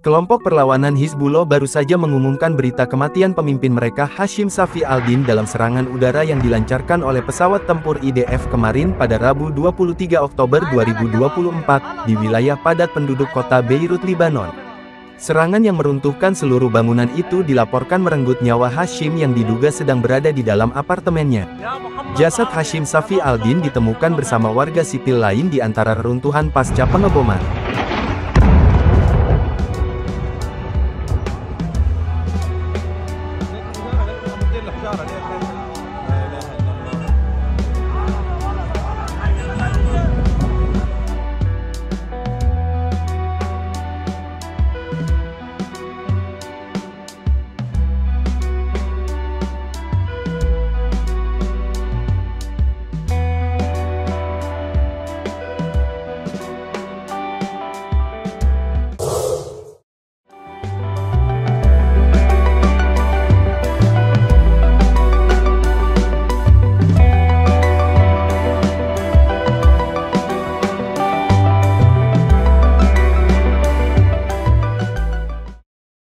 Kelompok perlawanan Hizbullah baru saja mengumumkan berita kematian pemimpin mereka Hashim Safi al-Din dalam serangan udara yang dilancarkan oleh pesawat tempur IDF kemarin pada Rabu 23 Oktober 2024 di wilayah padat penduduk kota Beirut, Lebanon. Serangan yang meruntuhkan seluruh bangunan itu dilaporkan merenggut nyawa Hashim yang diduga sedang berada di dalam apartemennya. Jasad Hashim Safi al-Din ditemukan bersama warga sipil lain di antara reruntuhan pasca pengeboman.